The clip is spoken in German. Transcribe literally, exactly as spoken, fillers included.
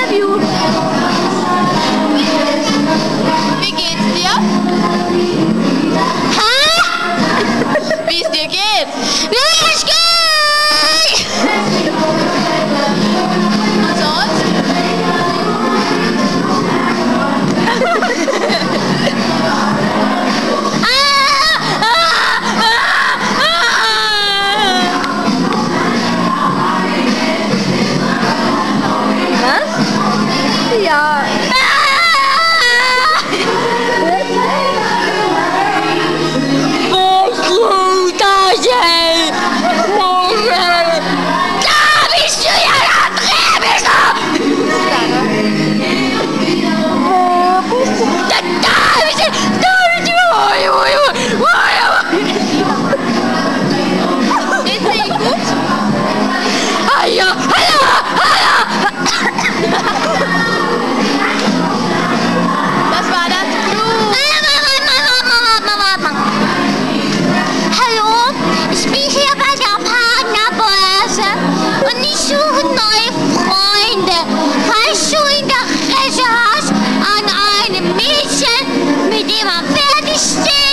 Interview. Wie geht's dir? Hä? Wie es dir geht? Wie es geht? Und sonst? Ja. Wo kommt das hin? Da bist du ja, da dreh bist du! Wo bist du? Da, da bist du! Da bist du! Geht's dir gut? Ah ja, hallo, hallo! Das war das Blut. Hallo, ich bin hier bei der Partnerbörse und ich suche neue Freunde. Falls du Interesse hast an einem Mädchen, mit dem man fertig steht,